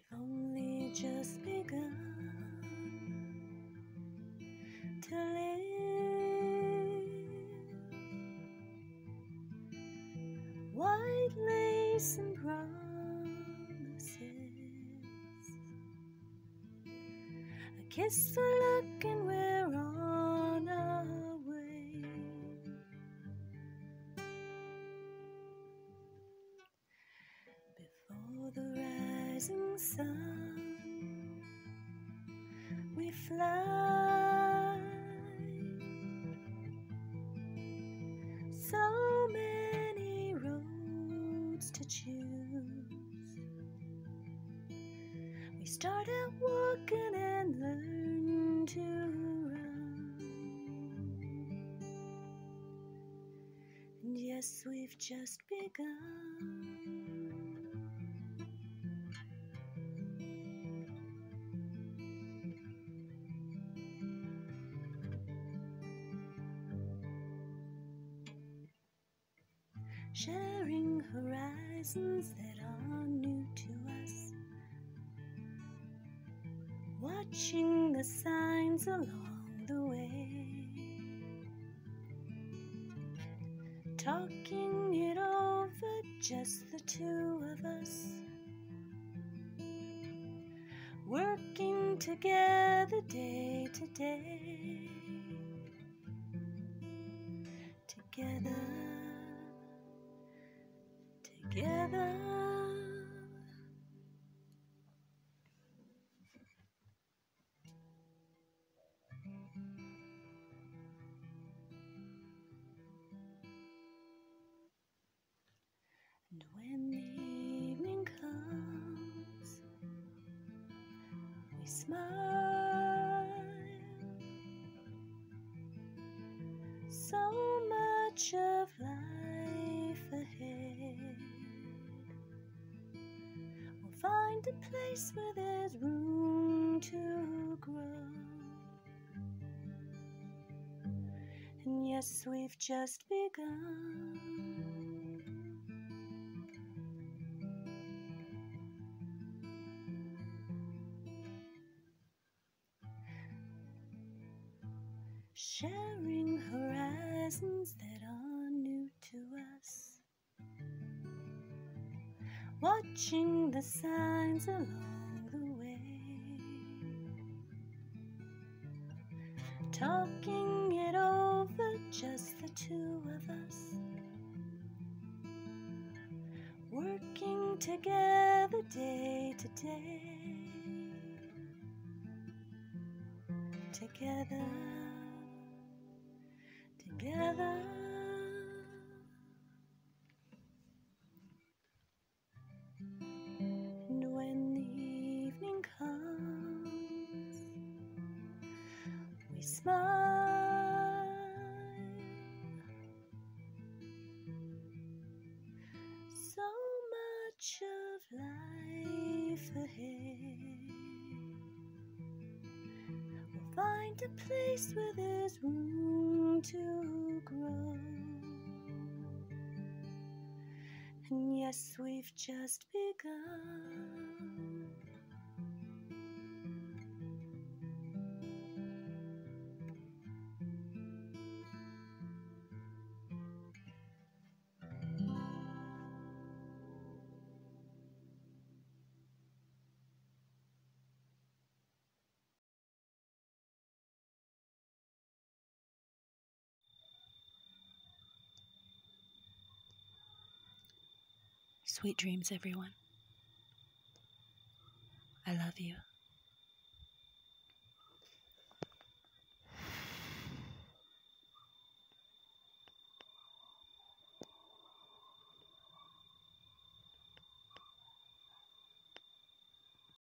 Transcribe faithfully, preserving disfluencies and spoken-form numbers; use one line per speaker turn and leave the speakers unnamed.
We've only just begun to live. White lace and promises, a kiss for luck, and we're on our way. Before the rising sun, we fly. So many roads to choose. We start out walking and learn to run. And yes, we've just begun. Sharing horizons that are new to us, watching the signs along the way, talking it over, just the two of us, working together day to day, together. Together, and when the evening comes, we smile. So much of life ahead. Find a place where there's room to grow. And yes, we've just begun. Sharing horizons that are new to us, watching the signs along the way, talking it over, just the two of us, working together day to day, together, together. Smile. So much of life ahead. We'll find a place where there's room to grow. And yes, we've just begun. Sweet dreams, everyone. I love you.